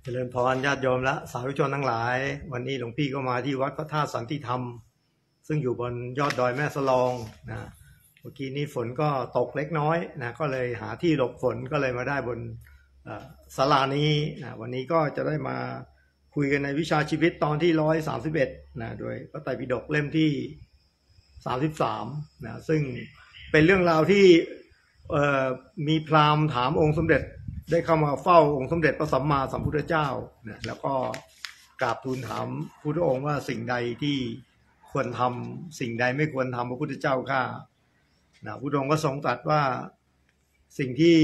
จริญพรญาติโยมและสาธุชนทั้งหลายวันนี้หลวงพี่ก็มาที่วัดพระธาตุสันติธรรมซึ่งอยู่บนยอดดอยแม่สลองนะเมื่อกี้นี้ฝนก็ตกเล็กน้อยนะก็เลยหาที่หลบฝนก็เลยมาได้บนศาลานี้นะวันนี้ก็จะได้มาคุยกันในวิชาชีวิตตอนที่131นะโดยพระไตรปิฎกเล่มที่33นะซึ่งเป็นเรื่องราวที่มีพราหมณ์ถามองค์สมเด็จได้เข้ามาเฝ้าองค์สมเด็จพระสัมมาสัมพุทธเจ้านะแล้วก็กราบทูลถามพุทธองค์ว่าสิ่งใดที่ควรทำสิ่งใดไม่ควรทำพระพุทธเจ้าข้านะพุทธองค์ก็ทรงตรัสว่าสิ่งที่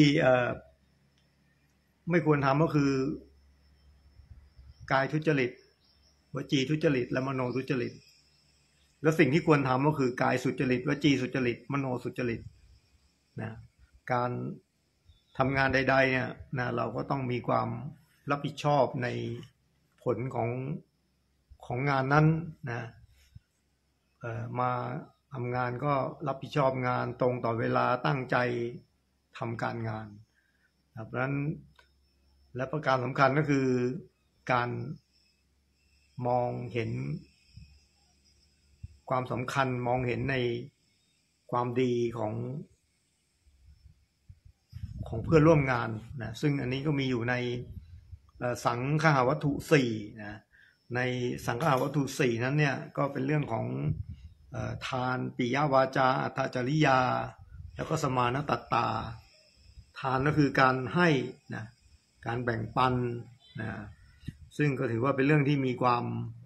ไม่ควรทำก็คือกายทุจริตวจีทุจริตและมโนทุจริตแล้วสิ่งที่ควรทำก็คือกายสุจริตวจีสุจริตมโนสุจริตนะการทำงานใดๆเนี่ยนะเราก็ต้องมีความรับผิดชอบในผลของงานนั้นนะมาทำงานก็รับผิดชอบงานตรงต่อเวลาตั้งใจทำการงานเพราะฉะนั้นและประการสำคัญก็คือการมองเห็นความสำคัญมองเห็นในความดีของเพื่อนร่วมงานนะซึ่งอันนี้ก็มีอยู่ในสังฆาวัตถุ4นะในสังฆาวัตถุ4นั้นเนี่ยก็เป็นเรื่องของทานปิยวาจาอัตถจริยาแล้วก็สมานตัตตาทานก็คือการให้นะการแบ่งปันนะซึ่งก็ถือว่าเป็นเรื่องที่มีความ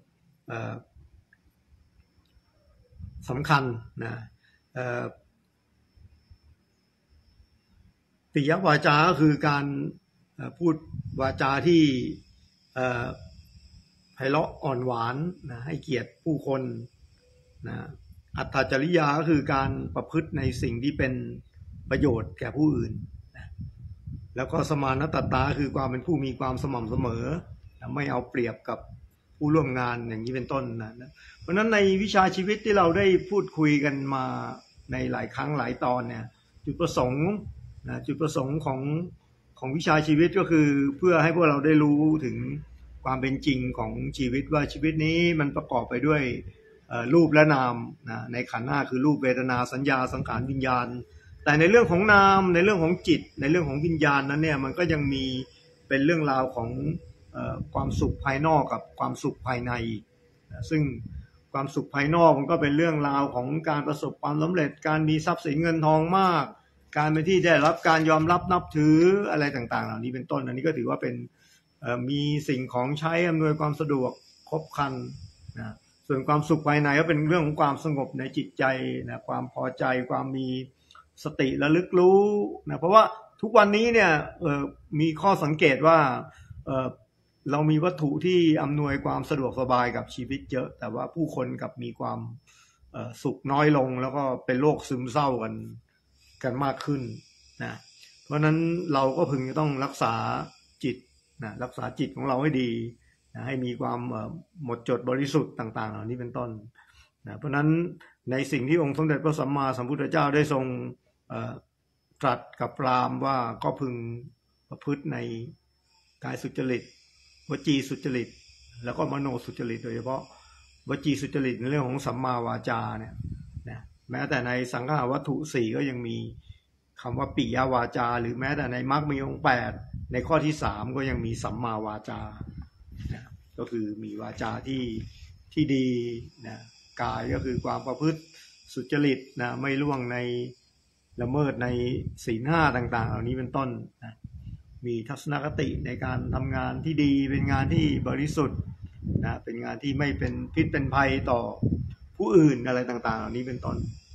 สำคัญนะปิยวาจาก็คือการพูดวาจาที่ไพเราะอ่อนหวานนะให้เกียรติผู้คนนะอัตถจริยาก็คือการประพฤติในสิ่งที่เป็นประโยชน์แก่ผู้อื่นนะแล้วก็สมานตัตตาคือความเป็นผู้มีความสม่ำเสมอไม่เอาเปรียบกับผู้ร่วมงานอย่างนี้เป็นต้นนะเพราะฉะนั้นในวิชาชีวิตที่เราได้พูดคุยกันมาในหลายครั้งหลายตอนเนี่ยจุดประสงค์ของวิชาชีวิตก็คือเพื่อให้พวกเราได้รู้ถึงความเป็นจริงของชีวิตว่าชีวิตนี้มันประกอบไปด้วยรูปและนามนะในขันธ์ห้าคือรูปเวทนาสัญญาสังขารวิญญาณแต่ในเรื่องของนามในเรื่องของจิตในเรื่องของวิญญาณนั้นเนี่ยมันก็ยังมีเป็นเรื่องราวของความสุขภายนอกกับความสุขภายในซึ่งความสุขภายนอกมันก็เป็นเรื่องราวของการประสบความสำเร็จการมีทรัพย์สินเงินทองมากการเป็นที่ได้รับการยอมรับนับถืออะไรต่างๆเหล่านี้เป็นต้นอันนี้ก็ถือว่าเป็นมีสิ่งของใช้อำนวยความสะดวกครบครันนะส่วนความสุขภายในก็เป็นเรื่องของความสงบในจิตใจนะความพอใจความมีสติระลึกรู้นะเพราะว่าทุกวันนี้เนี่ยมีข้อสังเกตว่าเรามีวัตถุที่อำนวยความสะดวกสบายกับชีวิตเยอะแต่ว่าผู้คนกับมีความสุขน้อยลงแล้วก็เป็นโรคซึมเศร้ากันมากขึ้นนะเพราะนั้นเราก็พึงจะต้องรักษาจิตนะรักษาจิตของเราให้ดีนะให้มีความหมดจดบริสุทธิ์ต่างๆเหล่านี้เป็นต้นนะเพราะนั้นในสิ่งที่องค์สมเด็จพระสัมมาสัมพุทธเจ้าได้ทรงตรัสกับพราหมณ์ว่าก็พึงประพฤติในกายสุจริตวจีสุจริตแล้วก็มโนสุจริตโดยเฉพาะวจีสุจริตในเรื่องของสัมมาวาจาเนี่ยนะแม้แต่ในสังฆาวัตถุ4ก็ยังมีคำว่าปิยวาจาหรือแม้แต่ในมรรคมีองค์8ในข้อที่3ก็ยังมีสัมมาวาจานะก็คือมีวาจาที่ดีนะกายก็คือความประพฤติสุจริตนะไม่ล่วงในละเมิดในศีล5ต่างๆเหล่านี้เป็นต้นนะมีทัศนคติในการทำงานที่ดีเป็นงานที่บริสุทธิ์นะเป็นงานที่ไม่เป็นพิษเป็นภัยต่อผู้อื่นอะไรต่างๆเหล่านี้เป็นต้น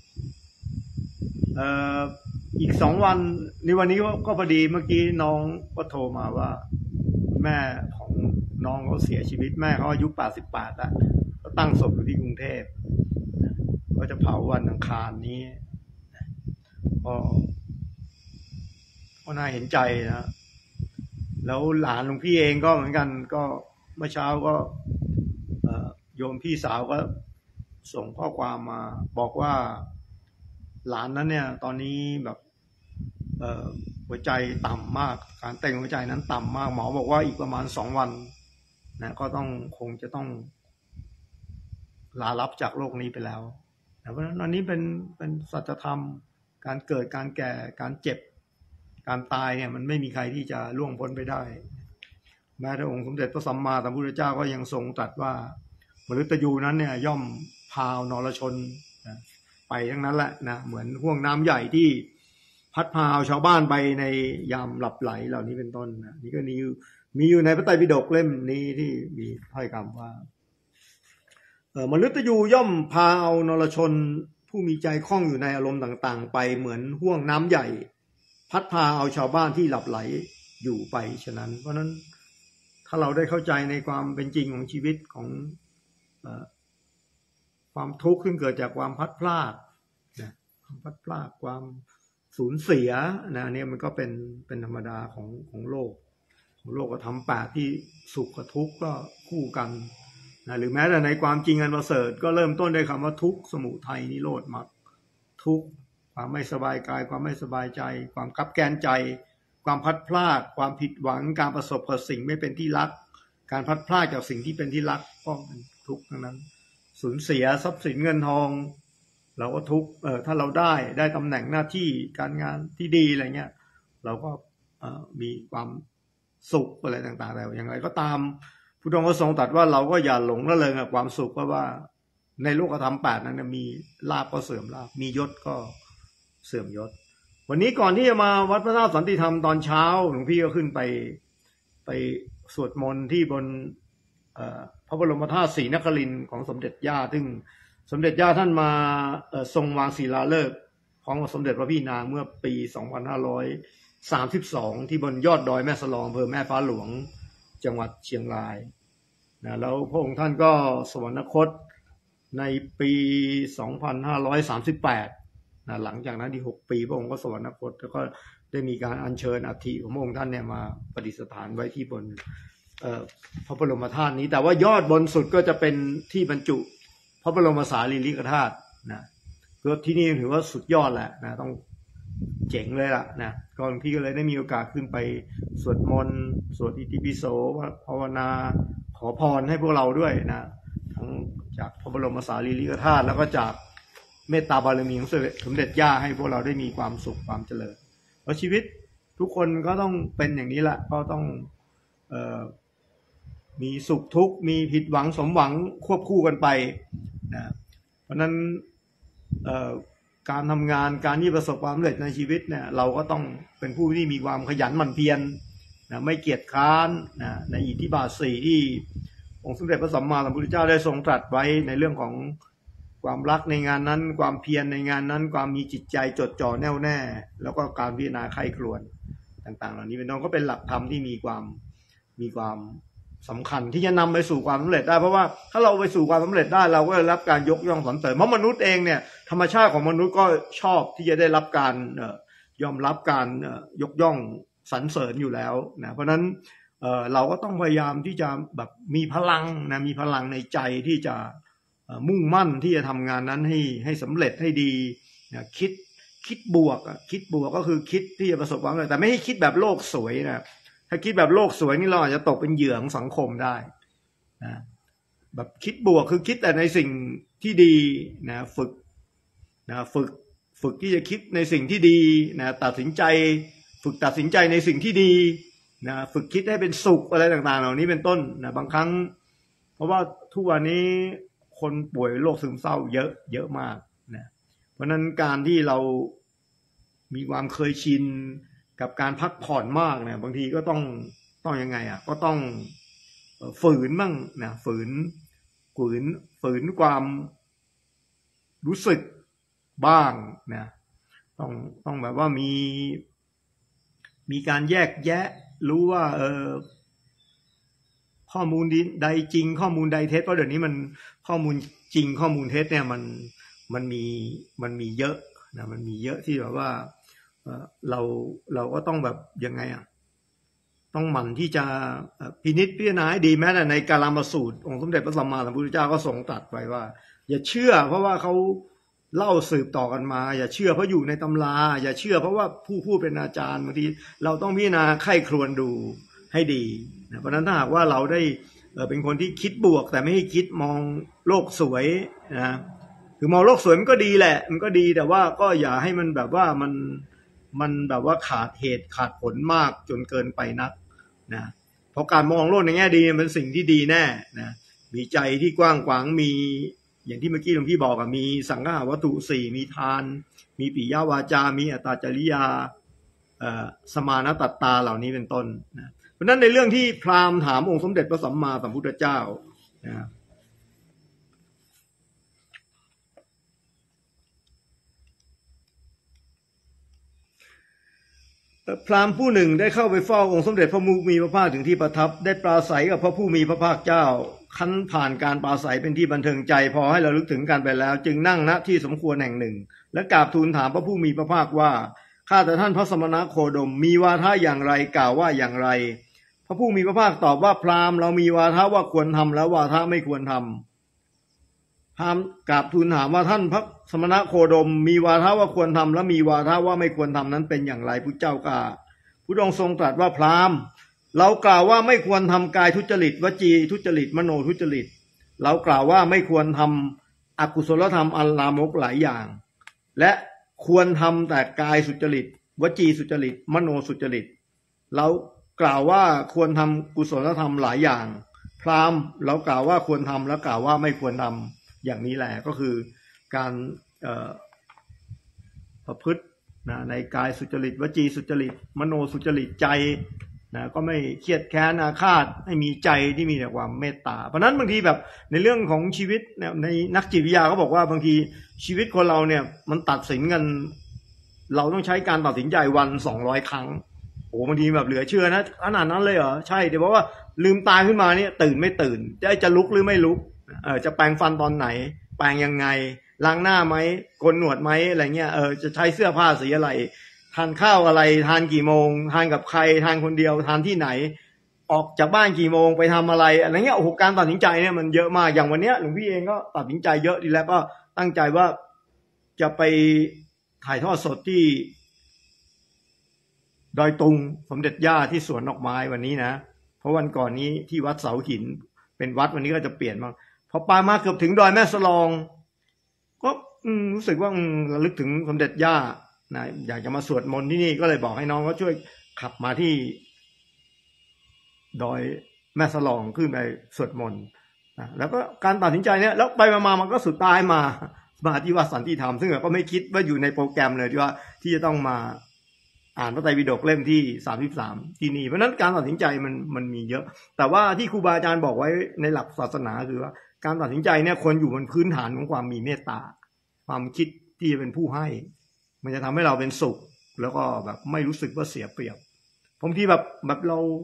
อีก2 วันในวันนี้ก็พอดีเมื่อกี้น้องก็โทรมาว่าแม่ของน้องเขาเสียชีวิตแม่เขาอายุ88แล้วก็ตั้งศพอยู่ที่กรุงเทพก็จะเผาวันอังคารนี้ก็น่าเห็นใจนะแล้วหลานหลวงพี่เองก็เหมือนกันก็เมื่อเช้าก็โยมพี่สาวก็ส่งข้อความมาบอกว่าหลานนั้นเนี่ยตอนนี้แบบหัวหัวใจต่ำมากการเต้นหัวใจนั้นต่ำมากหมอบอกว่าอีกประมาณ2 วันนะก็คงจะต้องลาลับจากโลกนี้ไปแล้วเพราะฉะนั้นอันนี้เป็นสัจธรรมการเกิดการแก่การเจ็บการตายเนี่ยมันไม่มีใครที่จะล่วงพ้นไปได้แม้แต่องค์สมเด็จพระสัมมาสัมพุทธเจ้าก็ยังทรงตรัสว่ามฤตยูนั้นเนี่ยย่อมพานรชนไปทั้งนั้นแหละนะเหมือนห่วงน้ำใหญ่ที่พัดพาชาวบ้านไปในยามหลับไหลเหล่านี้เป็นต้นนะนี่ก็มีอยู่ในพระไตรปิฎกเล่มนี้ที่มีถ้อยคำว่ามฤตยูย่อมพาเอานรชนผู้มีใจคล่องอยู่ในอารมณ์ต่างๆไปเหมือนห่วงน้ำใหญ่พัดพาเอาชาวบ้านที่หลับไหลอยู่ไปฉะนั้นเพราะนั้นถ้าเราได้เข้าใจในความเป็นจริงของชีวิตของความทุกข์ขึ้นเกิดจากความพัดพลาดนะความพัดพลาดความสูญเสียนะเนี่ยมันก็เป็นธรรมดาของโลกธรรม8ที่สุขกับทุกข์ก็คู่กันนะหรือแม้แต่ในความจริงอันประเสริฐก็เริ่มต้นด้วยคำว่าทุกข์สมุทัยนิโรธมรรคทุกข์ความไม่สบายกายความไม่สบายใจความคับแค้นใจความพัดพลาดความผิดหวังการประสบกับสิ่งไม่เป็นที่รักการพัดพลาดจากสิ่งที่เป็นที่รักก็เป็นทุกข์ทั้งนั้นสูญเสียทรัพย์สินเงินทองเราก็ทุกข์ถ้าเราได้ตำแหน่งหน้าที่การงานที่ดีอะไรเงี้ยเราก็มีความสุขอะไรต่างๆแต่อย่างไรก็ตามพุทธองค์ก็ทรงตรัสว่าเราก็อย่าหลงระเริงกับความสุขเพราะว่าในโลกธรรม8นั้นมีลาภก็เสื่อมลาภมียศก็เสื่อมยศวันนี้ก่อนที่จะมาวัดพระธาตุสันติธรรมตอนเช้าหลวงพี่ก็ขึ้นไปสวดมนต์ที่บนพระบรมธาตุศรีนครินทร์ของสมเด็จย่าซึ่งสมเด็จย่าท่านมาทรงวางศิลาฤกษ์ของสมเด็จพระพี่นางเมื่อปี2532ที่บนยอดดอยแม่สลองอำเภอแม่ฟ้าหลวงจังหวัดเชียงรายนะแล้วพระองค์ท่านก็สวรรคตในปี2538นะหลังจากนั้นที่6 ปีพระองค์ก็สวรรคตแล้วก็ได้มีการอัญเชิญอัฐิของพระองค์ท่านเนี่ยมาประดิษฐานไว้ที่บนพระบรมธาตุนี้แต่ว่ายอดบนสุดก็จะเป็นที่บรรจุพระบรมสารีริกธาตุนะก็ที่นี่ถือว่าสุดยอดแหละนะต้องเจ๋งเลยล่ะนะก็พี่ก็เลยได้มีโอกาสขึ้นไปสวดมนต์สวดอิติปิโสภาวนาขอพรให้พวกเราด้วยนะทั้งจากพระบรมสารีริกธาตุแล้วก็จากเมตตาบารมีของสมเด็จย่าให้พวกเราได้มีความสุขความเจริญเพราะชีวิตทุกคนก็ต้องเป็นอย่างนี้แหละก็ต้องมีสุขทุกข์มีผิดหวังสมหวังควบคู่กันไปนะเพราะนั้นการทำงานการที่ประสบความสำเร็จในชีวิตเนี่ยเราก็ต้องเป็นผู้ที่มีความขยันหมั่นเพียรนะไม่เกียจคร้านนะในอิทธิบาท4ที่องค์สมเด็จพระสัมมาสัมพุทธเจ้าได้ทรงตรัสไว้ในเรื่องของความรักในงานนั้นความเพียรในงานนั้นความมีจิตใจจดจ่อแน่วแน่แล้วก็การพิจารณาใคร่ครวญต่างๆเหล่านี้เป็นต้นก็เป็นหลักธรรมที่มีความสำคัญที่จะนำไปสู่ความสำเร็จได้เพราะว่าถ้าเราไปสู่ความสำเร็จได้เราก็ได้รับการยกย่องสรรเสริญเพราะมนุษย์เองเนี่ยธรรมชาติของมนุษย์ก็ชอบที่จะได้รับการยอมรับการยกย่องสรรเสริญอยู่แล้วนะเพราะฉะนั้นเราก็ต้องพยายามที่จะแบบมีพลังนะมีพลังในใจที่จะมุ่งมั่นที่จะทำงานนั้นให้สำเร็จให้ดีนะคิดบวกก็คือคิดที่จะประสบความสำเร็จแต่ไม่ให้คิดแบบโลกสวยนะถ้าคิดแบบโลกสวยนี่เราอาจจะตกเป็นเหยื่อของสังคมได้นะแบบคิดบวกคือคิดแต่ในสิ่งที่ดีนะฝึกที่จะคิดในสิ่งที่ดีนะตัดสินใจในสิ่งที่ดีนะฝึกคิดให้เป็นสุขอะไรต่างๆเหล่านี้เป็นต้นนะบางครั้งเพราะว่าทุกวันนี้คนป่วยโรคซึมเศร้าเยอะมากนะเพราะนั้นการที่เรามีความเคยชินกับการพักผ่อนมากเนี่ยบางทีก็ต้องยังไงก็ต้องฝืนบ้างนะฝืนความรู้สึกบ้างนะต้องแบบว่ามีการแยกแยะรู้ว่าข้อมูลใดจริงข้อมูลใดเท็จเพราะเดี๋ยวนี้มันข้อมูลจริงข้อมูลเท็จเนี่ยมันมีเยอะนะมันมีเยอะที่แบบว่าเราก็ต้องแบบยังไงต้องหมั่นที่จะพินิจพิจารณาให้ดีแม้แต่ในกาลามสูตรองค์สมเด็จพระสัมมาสัมพุทธเจ้าก็ทรงตรัสไว้ว่าอย่าเชื่อเพราะว่าเขาเล่าสืบต่อกันมาอย่าเชื่อเพราะอยู่ในตำราอย่าเชื่อเพราะว่าผู้พูดเป็นอาจารย์บางทีเราต้องพิจารณาไข้ครวญดูให้ดีนะเพราะฉะนั้นถ้าหากว่าเราได้เป็นคนที่คิดบวกแต่ไม่ให้คิดมองโลกสวยนะคือมองโลกสวยมันก็ดีแหละมันก็ดีแต่ว่าก็อย่าให้มันแบบว่ามันแบบว่าขาดเหตุขาดผลมากจนเกินไปนักนะเพราะการมองโลกในแง่ดีเป็นสิ่งที่ดีแน่นะมีใจที่กว้างขวางมีอย่างที่เมื่อกี้หลวงพี่บอกมีสังฆวัตถุสี่มีทานมีปิยวาจามีอัตตจริยาสมานตัตตาเหล่านี้เป็นต้นนะเพราะนั้นในเรื่องที่พราหมณ์ถามองค์สมเด็จพระสัมมาสัมพุทธเจ้านะพราหมณ์ผู้หนึ่งได้เข้าไปเฝ้าองค์สมเด็จพระมุมีพระภาคถึงที่ประทับได้ปราศัยกับพระผู้มีพระภาคเจ้าคั้นผ่านการปราศัยเป็นที่บันเทิงใจพอให้เราลึกถึงกันไปแล้วจึงนั่งณที่สมควรแห่งหนึ่งและกราบทูลถามพระผู้มีพระภาคว่าข้าแต่ท่านพระสมณโคดมมีวาทะอย่างไรกล่าวว่าอย่างไรพระผู้มีพระภาคตอบว่าพราหมณ์เรามีวาทะว่าควรทำและวาทะไม่ควรทำพราหมณ์กราบทูลถามว่าท่านพระสมณโคดมมีวาทะว่าควรทำและมีวาทะว่าไม่ควรทำนั้นเป็นอย่างไรพุทธเจ้าข้าพระองค์ทรงตรัสว่าพราหมณ์เรากล่าวว่าไม่ควรทำกายทุจริตวจีทุจริตมโนทุจริตเรากล่าวว่าไม่ควรทำอกุศลธรรมอันลามกหลายอย่างและควรทำแต่กายสุจริตวจีสุจริตมโนสุจริตเรากล่าวว่าควรทำกุศลธรรมหลายอย่างพราหมณ์เรากล่าวว่าควรทำแล้วกล่าวว่าไม่ควรทำอย่างนี้แหละก็คือการประพฤติในกายสุจริตวจีสุจริตมโนสุจริตใจก็ไม่เครียดแค้นอาฆาตให้มีใจที่มีแต่ความเมตตาเพราะนั้นบางทีแบบในเรื่องของชีวิตในนักจิตวิทยาเขาบอกว่าบางทีชีวิตคนเราเนี่ยมันตัดสินกันเราต้องใช้การตัดสินใจวัน200 ครั้งโอ้บางทีแบบเหลือเชื่อนะขนาดนั้นเลยเหรอใช่แต่เพราะว่าลืมตาขึ้นมาเนี่ยตื่นไม่ตื่นจะลุกหรือไม่ลุกจะแปรงฟันตอนไหนแปรงยังไงล้างหน้าไหมโกนหนวดไหมอะไรเงี้ยจะใช้เสื้อผ้าสีอะไรทานข้าวอะไรทานกี่โมงทานกับใครทานคนเดียวทานที่ไหนออกจากบ้านกี่โมงไปทำอะไรอะไรเงี้ยโอ้โหการตัดสินใจเนี่ยมันเยอะมากอย่างวันนี้หลวงพี่เองก็ตัดสินใจเยอะดีแล้วก็ตั้งใจว่าจะไปถ่ายทอดสดที่ดอยตุงสมเด็จย่าที่สวนดอกไม้วันนี้นะเพราะวันก่อนนี้ที่วัดเสาหินเป็นวัดวันนี้ก็จะเปลี่ยนบ้างพอไปมาเกือบถึงดอยแม่สลองก็รู้สึกว่าระลึกถึงสมเด็จย่านะอยากจะมาสวดมนต์ที่นี่ก็เลยบอกให้น้องเขาช่วยขับมาที่ดอยแม่สลองขึ้นไปสวดมนต์นะแล้วก็การตัดสินใจเนี่ยแล้วไปมามันก็สุดท้ายมาที่วัดสันติธรรมซึ่งก็ไม่คิดว่าอยู่ในโปรแกรมเลยที่จะต้องมาอ่านพระไตรปิฎกเล่มที่33ที่นี่เพราะนั้นการตัดสินใจมันมีเยอะแต่ว่าที่ครูบาอาจารย์บอกไว้ในหลักศาสนาคือว่าการตัดสินใจเนี่ยควรอยู่บนพื้นฐานของความมีเมตตาความคิดที่จะเป็นผู้ให้มันจะทำให้เราเป็นสุขแล้วก็แบบไม่รู้สึกว่าเสียเปรียบบางทีแบบ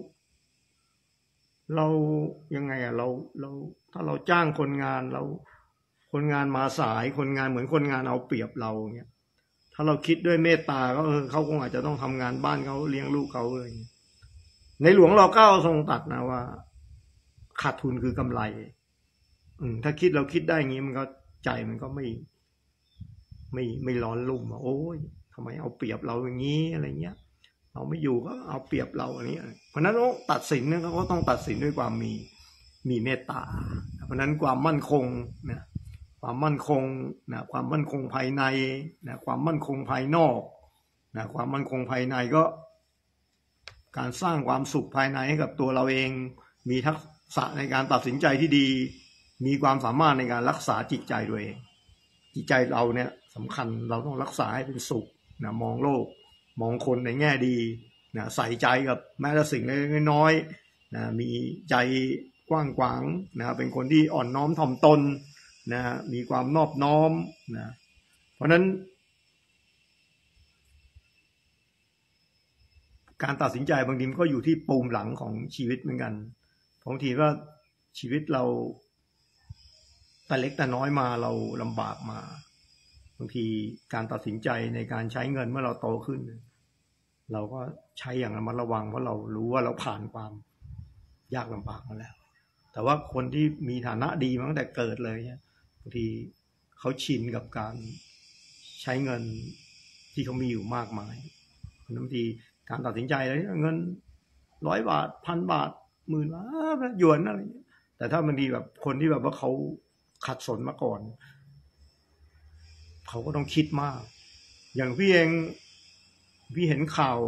เรายังไงเราถ้าเราจ้างคนงานคนงานมาสายคนงานเหมือนคนงานเอาเปรียบเราเงี้ยถ้าเราคิดด้วยเมตตาก็เขาคงอาจจะต้องทำงานบ้านเขาเลี้ยงลูกเขาเลยในหลวงร.9ทรงตรัสนะว่าขาดทุนคือกำไรถ้าเราคิดได้อย่างนี้มันก็ใจมันก็ไม่ร้อนรุ่มโอ้ยทำไมเอาเปรียบเราอย่างนี้อะไรเงี้ยเราไม่อยู่ก็เอาเปรียบเราอันนี้เพราะนั้นตัดสินเนี่ยเขาต้องตัดสินด้วยความมีเมตตาเพราะนั้นความมั่นคงนะความมั่นคงนะความมั่นคงภายในนะความมั่นคงภายนอกนะความมั่นคงภายในก็การสร้างความสุขภายในให้กับตัวเราเองมีทักษะในการตัดสินใจที่ดีมีความสามารถในการรักษาจิตใจตัวเองจิตใจเราเนี่ยสำคัญเราต้องรักษาให้เป็นสุขนะมองโลกมองคนในแง่ดีนะใส่ใจกับแม้แต่สิ่งเล็กน้อยนะมีใจกว้างขวางนะเป็นคนที่อ่อนน้อมถ่อมตนนะมีความนอบน้อมนะเพราะนั้นการตัดสินใจบางทีมันก็อยู่ที่ปูมหลังของชีวิตเหมือนกันบางทีก็ชีวิตเราแต่เล็กแต่น้อยมาเราลำบากมาบางทีการตัดสินใจในการใช้เงินเมื่อเราโตขึ้นเราก็ใช้อย่างระมัดระวังเพราะเรารู้ว่าเราผ่านความยากลำบากมาแล้วแต่ว่าคนที่มีฐานะดีมาตั้งแต่เกิดเลยเนี่ยบางทีเขาชินกับการใช้เงินที่เขามีอยู่มากมายบางทีการตัดสินใจอะไรเงิน100 บาท1,000 บาท10,000 บาทหยวนอะไรแต่ถ้าบางทีแบบคนที่แบบว่าเขาขัดสนมาก่อนเขาก็ต้องคิดมากอย่างพี่เองพี่เห็นข่าว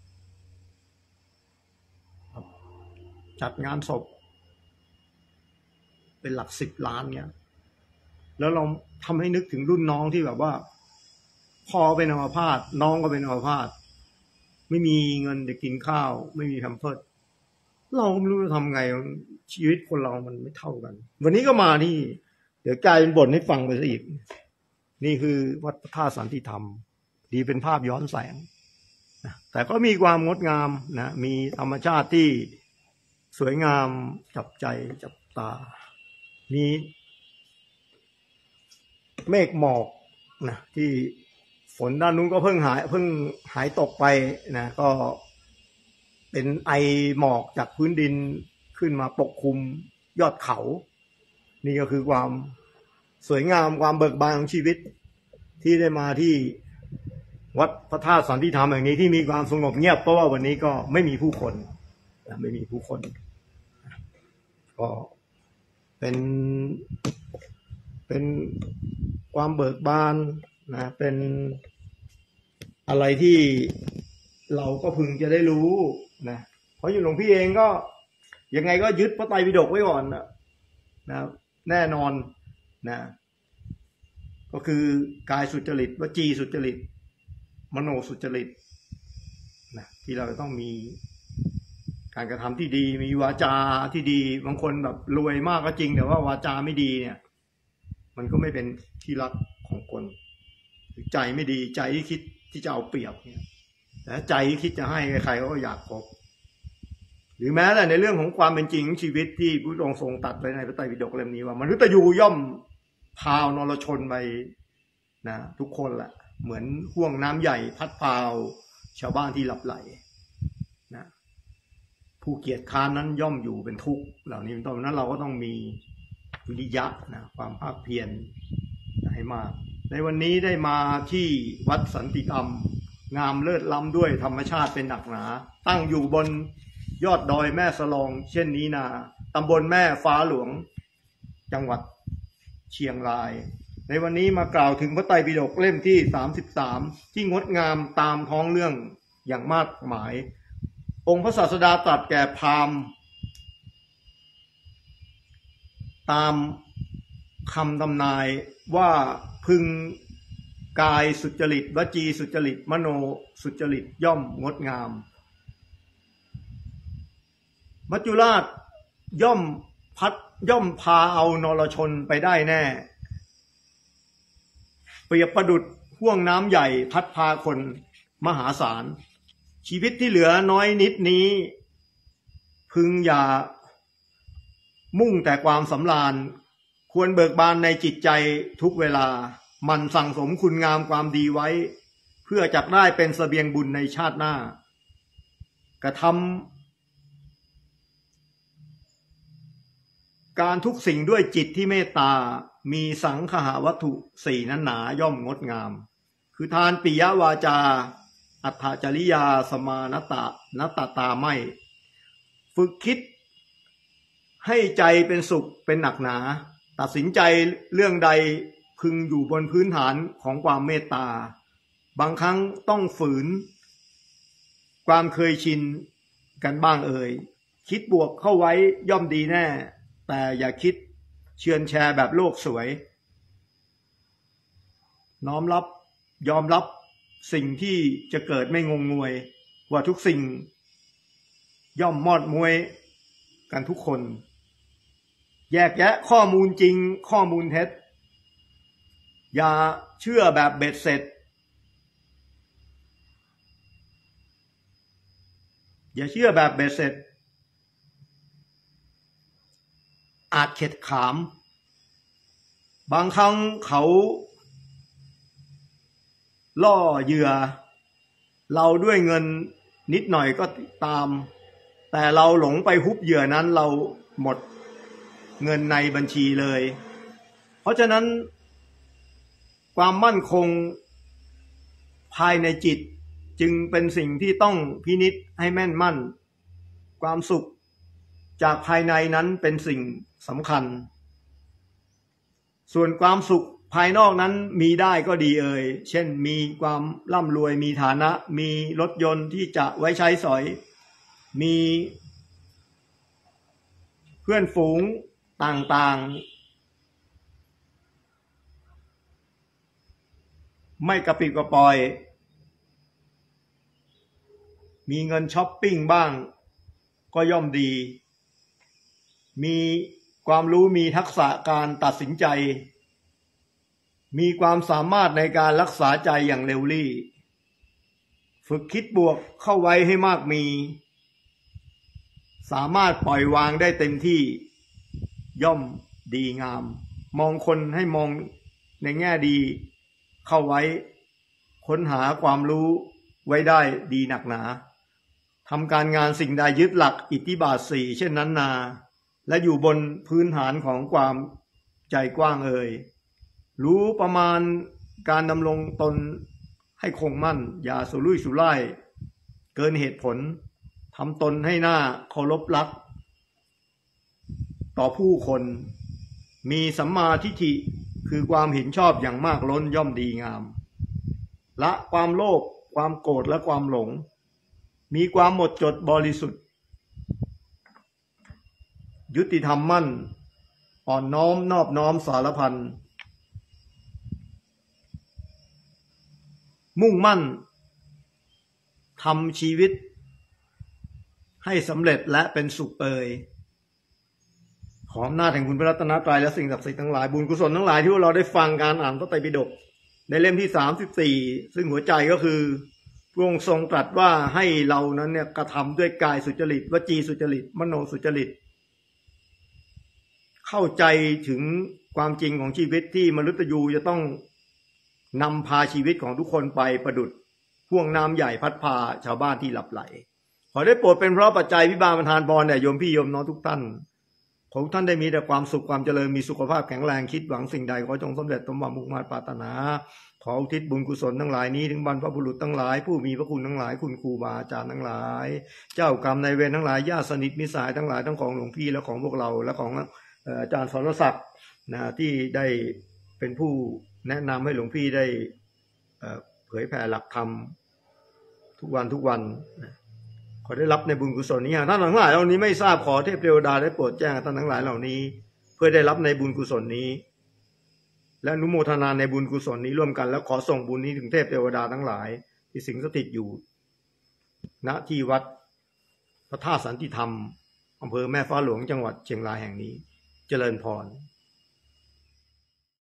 จัดงานศพเป็นหลัก10 ล้านเนี่ยแล้วเราทำให้นึกถึงรุ่นน้องที่แบบว่าพ่อเป็นอัมพาตน้องก็เป็นอัมพาตไม่มีเงินจะกินข้าวไม่มีแพมเพิร์สเราไม่รู้จะทำไงชีวิตคนเรามันไม่เท่ากันวันนี้ก็มาที่เดี๋ยวกลายเป็นบทให้ฟังไปซะอีกนี่คือวัดพระธาตุสันติธรรมดีเป็นภาพย้อนแสงนะแต่ก็มีความงดงามนะมีธรรมชาติที่สวยงามจับใจจับตามีเมฆหมอกนะที่ฝนด้านนู้นก็เพิ่งหายตกไปนะก็เป็นไอหมอกจากพื้นดินขึ้นมาปกคลุมยอดเขานี่ก็คือความสวยงามความเบิกบานของชีวิตที่ได้มาที่วัดพระธาตุสันติธรรมแห่งนี้ที่มีความสงบเงียบเพราะว่าวันนี้ก็ไม่มีผู้คนไม่มีผู้คนก็เป็นความเบิกบานนะเป็นอะไรที่เราก็พึงจะได้รู้นะเพราะอยู่หลวงพี่เองก็ยังไงก็ยึดพระไตรปิฎกไว้ก่อนนะแน่นอนนะก็คือกายสุจริตวจีสุจริตมโนสุจริตนะที่เราต้องมีการกระทำที่ดีมีวาจาที่ดีบางคนแบบรวยมากก็จริงแต่ว่าวาจาไม่ดีเนี่ยมันก็ไม่เป็นที่รักของคนใจไม่ดีใจที่คิดที่จะเอาเปรียบเนี่ยแต่ใจที่คิดจะให้ใครๆก็อยากพบหรือแม้แต่ในเรื่องของความเป็นจริงของชีวิตที่พระองค์ทรงตรัสไว้ในพระไตรปิฎกเล่มนี้ว่ามนุษย์ยูย่อมพาวนรชนไปนะทุกคนแหละเหมือนห่วงน้ำใหญ่พัดพาชาวบ้านที่หลับไหลนะผู้เกียจค้านนั้นย่อมอยู่เป็นทุกข์เหล่านี้เป็นต้นนั้นเราก็ต้องมีวิริยะนะความภาคเพียรให้มากในวันนี้ได้มาที่วัดสันติธรรมงามเลิศล้ำด้วยธรรมชาติเป็นหนักหนาตั้งอยู่บนยอดดอยแม่สลองเช่นนี้นาตำบลแม่ฟ้าหลวงจังหวัดเชียงรายในวันนี้มากล่าวถึงพระไตรปิฎกเล่มที่33ที่งดงามตามท้องเรื่องอย่างมากมายองค์พระศาสดาตรัสแก่พราหมณ์ตามคำทำนายว่าพึงกายสุจริตวจีสุจริตมโนสุจริตย่อมงดงามมัจจุราชย่อมพาเอานรชนไปได้แน่เปรียบประดุจห่วงน้ำใหญ่พัดพาคนมหาศาลชีวิตที่เหลือน้อยนิดนี้พึงอย่ามุ่งแต่ความสำราญควรเบิกบานในจิตใจทุกเวลามันสั่งสมคุณงามความดีไว้เพื่อจักได้เป็นเสบียงบุญในชาติหน้ากระทำการทุกสิ่งด้วยจิตที่เมตตามีสังคหวัตถุ4นั้นหนาย่อมงดงามคือทานปิยวาจาอัตถจริยาสมานตตาไม่ฝึกคิดให้ใจเป็นสุขเป็นหนักหนาตัดสินใจเรื่องใดพึงอยู่บนพื้นฐานของความเมตตาบางครั้งต้องฝืนความเคยชินกันบ้างคิดบวกเข้าไว้ย่อมดีแน่แต่อย่าคิดเชือนแชร์แบบโลกสวยน้อมรับยอมรับสิ่งที่จะเกิดไม่งงงวยว่าทุกสิ่งย่อมมอดมวยกันทุกคนแยกแยะข้อมูลจริงข้อมูลเท็จอย่าเชื่อแบบเบ็ดเสร็จอย่าเชื่อแบบเบ็ดเสร็จอาจเข็ดขามบางครั้งเขาล่อเหยื่อเราด้วยเงินนิดหน่อยก็ตามแต่เราหลงไปฮุบเหยื่อนั้นเราหมดเงินในบัญชีเลยเพราะฉะนั้นความมั่นคงภายในจิตจึงเป็นสิ่งที่ต้องพินิจให้แม่นมั่นความสุขจากภายในนั้นเป็นสิ่งสำคัญส่วนความสุขภายนอกนั้นมีได้ก็ดีเช่นมีความร่ำรวยมีฐานะมีรถยนต์ที่จะไว้ใช้สอยมีเพื่อนฝูงต่างๆไม่กระปิดกระปอยมีเงินช้อปปิ้งบ้างก็ย่อมดีมีความรู้มีทักษะการตัดสินใจมีความสามารถในการรักษาใจอย่างเร็วรี่ฝึกคิดบวกเข้าไว้ให้มากมีสามารถปล่อยวางได้เต็มที่ย่อมดีงามมองคนให้มองในแง่ดีเข้าไว้ค้นหาความรู้ไว้ได้ดีหนักหนาทำการงานสิ่งใดยึดหลักอิทธิบาท4เช่นนั้นนาและอยู่บนพื้นฐานของความใจกว้างรู้ประมาณการดำรงตนให้คงมั่นอย่าสุรุ่ยสุร่ายเกินเหตุผลทำตนให้หน้าเคารพรักต่อผู้คนมีสัมมาทิฏฐิคือความเห็นชอบอย่างมากล้นย่อมดีงามละความโลภความโกรธและความหลงมีความหมดจดบริสุทธิ์ยุติธรรมมั่นอ่อนน้อมนอบน้อมสารพันมุ่งมั่นทำชีวิตให้สำเร็จและเป็นสุขขออำนาจแห่งคุณพระรัตนตรัยและสิ่งศักดิ์สิทธิ์ทั้งหลายบุญกุศลทั้งหลายที่เราได้ฟังการอ่านพระไตรปิฎกในเล่มที่34ซึ่งหัวใจก็คือพระองค์ทรงตรัสว่าให้เรานั้นเนี่ยกระทำด้วยกายสุจริตวจีสุจริตมโนสุจริตเข้าใจถึงความจริงของชีวิตที่มนุษย์ยูจะต้องนำพาชีวิตของทุกคนไปประดุจห่วงน้ำใหญ่พัดพาชาวบ้านที่หลับไหลขอได้โปรดเป็นเพราะปัจจัยพิบาลประทานพรแด่โยมพี่โยมน้องทุกท่านขอทุกท่านได้มีแต่ความสุขความเจริญมีสุขภาพแข็งแรงคิดหวังสิ่งใดขอจงสำเร็จสมหวังมุ่งมั่นปรารถนาขออุทิศบุญกุศลทั้งหลายนี้ถึงบรรพบุรุษทั้งหลายผู้มีพระคุณทั้งหลายคุณครูบาอาจารย์ทั้งหลายเจ้ากรรมนายเวรทั้งหลายญาติสนิทมิตรสหายทั้งหลายทั้งของหลวงพี่และของพวกเราและของอาจารย์สรศักดิ์ที่ได้เป็นผู้แนะนำให้หลวงพี่ได้เผยแผ่หลักธรรมทุกวันขอได้รับในบุญกุศลนี้ท่านทั้งหลายเหล่านี้ไม่ทราบขอเทพเทวดาได้โปรดแจ้งท่านทั้งหลายเหล่านี้เพื่อได้รับในบุญกุศลนี้และอนุโมทนาในบุญกุศลนี้ร่วมกันแล้วขอส่งบุญนี้ถึงเทพเทวดาทั้งหลายที่สิงสถิตอยู่ณที่วัดพระธาตุสันติธรรมอำเภอแม่ฟ้าหลวงจังหวัดเชียงรายแห่งนี้เจริญพร